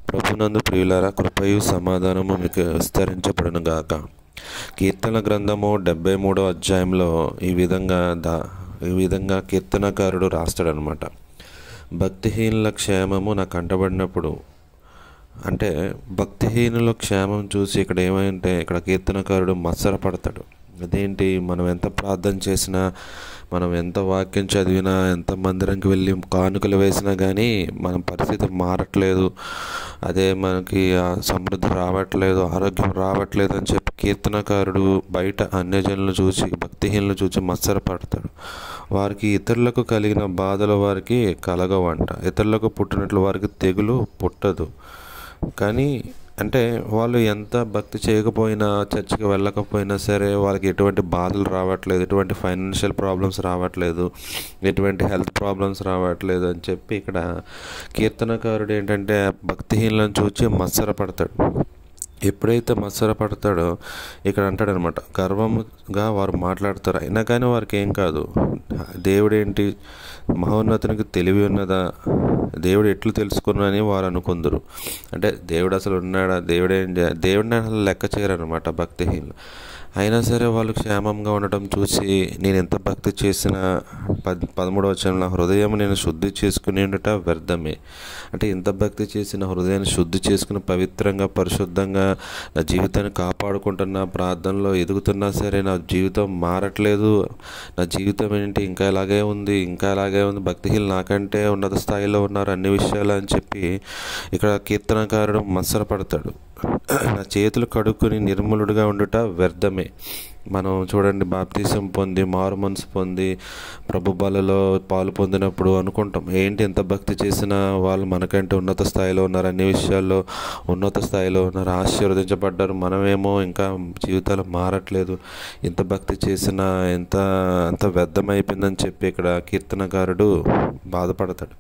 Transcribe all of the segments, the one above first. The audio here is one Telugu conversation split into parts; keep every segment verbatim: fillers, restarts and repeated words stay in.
ప్రభునందు ప్రియులారా, కృపయు సమాధానము మీకు విస్తరించబడును గాక. కీర్తన గ్రంథము డెబ్బై మూడో అధ్యాయంలో ఈ విధంగా దా ఈ విధంగా కీర్తనకారుడు రాస్తాడనమాట. భక్తిహీనుల క్షేమము నాకు కంటబడినప్పుడు, అంటే భక్తిహీనుల క్షేమం చూసి ఇక్కడ ఏమంటే ఇక్కడ కీర్తనకారుడు మత్సరపడతాడు. అదేంటి, మనం ఎంత ప్రార్థన చేసినా, మనం ఎంత వాక్యం చదివినా, ఎంత మందిరంకి వెళ్ళి కానుకలు వేసినా కానీ మన పరిస్థితి మారట్లేదు, అదే మనకి సమృద్ధి రావట్లేదు, ఆరోగ్యం రావట్లేదు అని చెప్పి కీర్తనకారుడు బయట అన్యజనులు చూసి, భక్తిహీనులు చూసి మత్సరపడతాడు. వారికి ఇతరులకు కలిగిన బాధలు వారికి కలగవంట. ఇతరులకు పుట్టినట్లు వారికి తెగులు పుట్టదు. కానీ అంటే వాళ్ళు ఎంత భక్తి చేయకపోయినా, చర్చికి వెళ్ళకపోయినా సరే వాళ్ళకి ఎటువంటి బాధలు రావట్లేదు, ఎటువంటి ఫైనాన్షియల్ ప్రాబ్లమ్స్ రావట్లేదు, ఎటువంటి హెల్త్ ప్రాబ్లమ్స్ రావట్లేదు అని చెప్పి ఇక్కడ కీర్తనకారుడు ఏంటంటే భక్తిహీనులను చూచి మత్సరపడతాడు. ఎప్పుడైతే మత్సరపడతాడో ఇక్కడ అంటాడనమాట, గర్వముగా వారు మాట్లాడతారు, అయినా కానీ వారికి ఏం కాదు. దేవుడేంటి, మహోన్నతునికి తెలివి ఉన్నదా, దేవుడు ఎట్లు తెలుసుకున్నాని వారు అనుకుందరు. అంటే దేవుడు అసలు ఉన్నాడా, దేవుడేం దేవుడిని అసలు లెక్క చేయరనమాట భక్తిహీనులు. అయినా సరే వాళ్ళు క్షేమంగా ఉండటం చూసి, నేను ఎంత భక్తి చేసినా, పద్ పదమూడవ వచనంలో హృదయం నేను శుద్ధి చేసుకుని ఉండట వ్యర్థమే. అంటే ఎంత భక్తి చేసిన హృదయాన్ని శుద్ధి చేసుకుని పవిత్రంగా, పరిశుద్ధంగా నా జీవితాన్ని కాపాడుకుంటున్నా, ప్రార్థనలో ఎదుగుతున్నా సరే నా జీవితం మారట్లేదు, నా జీవితం ఏంటి ఇంకా ఇలాగే ఉంది, ఇంకా ఇలాగే ఉంది, భక్తిహీనులు నాకంటే ఉన్నత స్థాయిలో ఉన్నారు అన్ని విషయాలు అని చెప్పి ఇక్కడ కీర్తనకారుడు మత్సరపడతాడు. నా చేతులు కడుక్కుని నిర్మలుడుగా ఉండుట వ్యర్థమే. మనం చూడండి, బాప్తీసం పొంది మారు మనసు పొంది ప్రభు బలలో పాలు పొందినప్పుడు అనుకుంటాం, ఏంటి ఎంత భక్తి చేసినా వాళ్ళు మనకంటే ఉన్నత స్థాయిలో ఉన్నారు, అన్ని విషయాల్లో ఉన్నత స్థాయిలో ఉన్నారు, ఆశీర్వదించబడ్డారు, మనమేమో ఇంకా జీవితాలు మారట్లేదు, ఎంత భక్తి చేసినా ఎంత అంత వ్యర్థమైపోయిందని చెప్పి ఇక్కడ కీర్తనకారుడు బాధపడతాడు.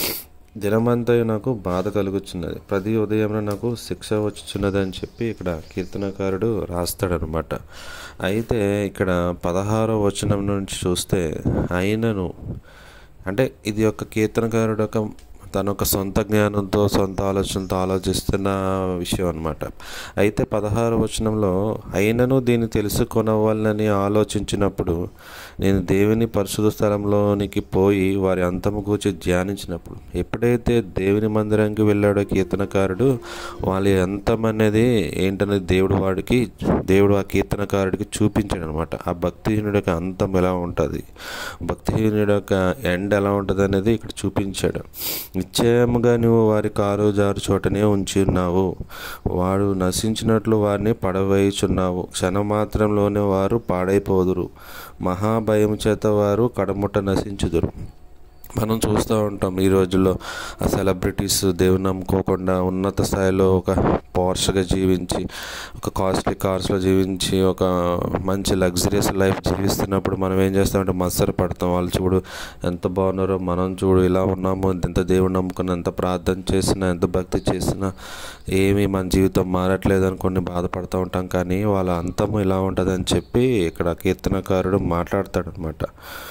దినమంతా నాకు బాధ కలుగుచున్నది, ప్రతి ఉదయం నాకు శిక్ష వచ్చుచున్నది అని చెప్పి ఇక్కడ కీర్తనకారుడు రాస్తాడనమాట. అయితే ఇక్కడ పదహారో వచనం నుంచి చూస్తే, అయినను అంటే ఇది ఒక కీర్తనకారుడు ఒక తన ఒక సొంత జ్ఞానంతో, సొంత ఆలోచనతో ఆలోచిస్తున్న విషయం అనమాట. అయితే పదహారు వచనంలో, అయినను దీన్ని తెలుసుకొనవాలని ఆలోచించినప్పుడు, నేను దేవుని పరిశుద్ధ స్థలంలోనికి పోయి వారి అంతము గూర్చి ధ్యానించినప్పుడు. ఎప్పుడైతే దేవుని మందిరానికి వెళ్ళాడో కీర్తనకారుడు, వాళ్ళ అంతం అనేది ఏంటనేది దేవుడు వాడికి దేవుడు ఆ కీర్తనకారుడికి చూపించాడు అనమాట. ఆ భక్తిహీనుడి యొక్క అంతం ఎలా ఉంటుంది, భక్తిహీనుడి యొక్క ఎండ్ ఎలా ఉంటుంది అనేది ఇక్కడ చూపించాడు. నిశ్చయముగా నువ్వు వారి కారు జారు చోటనే ఉంచి ఉన్నావు, వాడు నశించినట్లు వారిని పడవేయుచున్నావు, క్షణమాత్రంలోనే వారు పాడైపోదురు, మహాభయం చేత వారు కడముట్ట నశించుదురు. మనం చూస్తూ ఉంటాం ఈ రోజుల్లో ఆ సెలబ్రిటీస్ దేవుని నమ్ముకోకుండా ఉన్నత స్థాయిలో ఒక పోర్ష్గా జీవించి, ఒక కాస్ట్లీ కార్స్లో జీవించి, ఒక మంచి లగ్జరియస్ లైఫ్ జీవిస్తున్నప్పుడు మనం ఏం చేస్తామంటే మత్సర పడతాం. వాళ్ళు చూడు ఎంత బాగున్నారో, మనం చూడు ఇలా ఉన్నాము, ఎంత దేవుడు నమ్ముకున్నా, ఎంత ప్రార్థన చేసినా, ఎంత భక్తి చేసినా ఏమీ మన జీవితం మారట్లేదు అనుకొని బాధపడుతూ ఉంటాం. కానీ వాళ్ళ అంతము ఇలా ఉంటుందని చెప్పి ఇక్కడ కీర్తనకారుడు మాట్లాడతాడు అనమాట.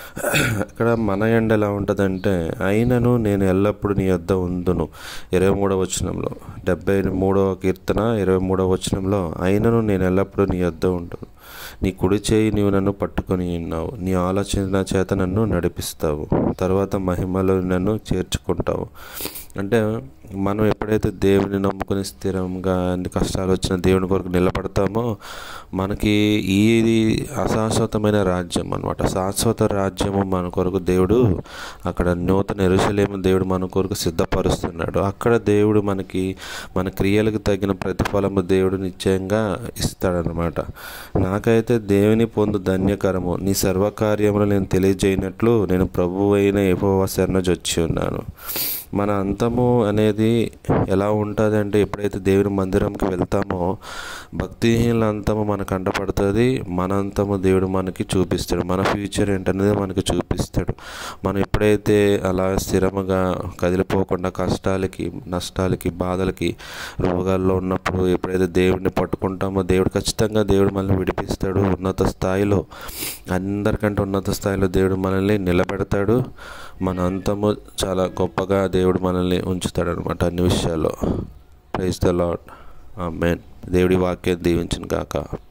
ఇక్కడ మన ఎండ ఎలా ఉంటుందంటే, అయినను నేను ఎల్లప్పుడూ నీ యొద్ద ఉందును, ఇరవై మూడవ వచనంలో, డెబ్బై మూడవ కీర్తన ఇరవై మూడవ వచనంలో, అయినను నేను ఎల్లప్పుడూ నీ యొద్ద ఉండును, నీ కుడి చేయి నీవు నన్ను పట్టుకొని ఉన్నావు, నీ ఆలోచన చేత నన్ను నడిపిస్తావు, తర్వాత మహిమలో నన్ను చేర్చుకుంటావు. అంటే మనం ఎప్పుడైతే దేవుని నమ్ముకుని స్థిరంగా అన్ని కష్టాలు వచ్చిన దేవుని కొరకు నిలబడతామో, మనకి ఈ అశాశ్వతమైన రాజ్యం అనమాట, శాశ్వత రాజ్యము మన కొరకు దేవుడు అక్కడ నూతన యెరూషలేము దేవుడు మన కొరకు సిద్ధపరుస్తున్నాడు. అక్కడ దేవుడు మనకి మన క్రియలకు తగిన ప్రతిఫలము దేవుడు నిశ్చయంగా ఇస్తాడనమాట. నాకైతే దేవుని పొందు ధన్యకరము, నీ సర్వకార్యములు నేను తెలియజేయనట్లు నేను ప్రభువు అయిన యెహోవా శరణు జొచ్చి ఉన్నాను. మన అంతము అనేది ఎలా ఉంటుంది అంటే, ఎప్పుడైతే దేవుని మందిరంకి వెళ్తామో భక్తిహీనుల అంతము మనకు కంటపడుతుంది, మన అంతము దేవుడు మనకి చూపిస్తాడు, మన ఫ్యూచర్ ఏంటనేది మనకి చూపిస్తాడు. మనం ఎప్పుడైతే అలా స్థిరముగా కదిలిపోకుండా కష్టాలకి, నష్టాలకి, బాధలకి, రోగాల్లో ఉన్నప్పుడు ఎప్పుడైతే దేవుడిని పట్టుకుంటామో దేవుడు ఖచ్చితంగా దేవుడు మనల్ని విడిపిస్తాడు. ఉన్నత స్థాయిలో, అందరికంటే ఉన్నత స్థాయిలో దేవుడు మనల్ని నిలబెడతాడు. మన అంతము చాలా గొప్పగా దేవుడు మనల్ని ఉంచుతాడు అనమాట అన్ని విషయాల్లో. Praise the Lord. ఆమేన్. దేవుడి వాక్యం దీవించును గాక.